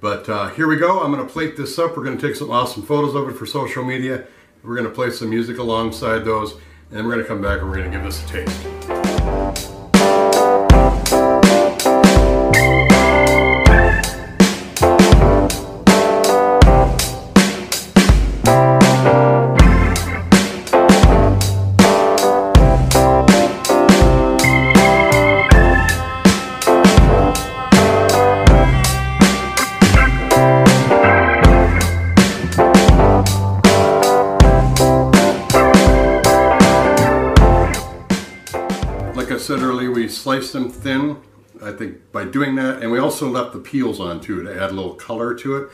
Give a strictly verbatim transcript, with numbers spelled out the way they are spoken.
But uh, here we go. I'm going to plate this up. We're going to take some awesome photos of it for social media. We're going to play some music alongside those, and then we're going to come back and we're going to give this a taste. Like I said earlier, we sliced them thin, I think, by doing that, and we also left the peels on too to add a little color to it.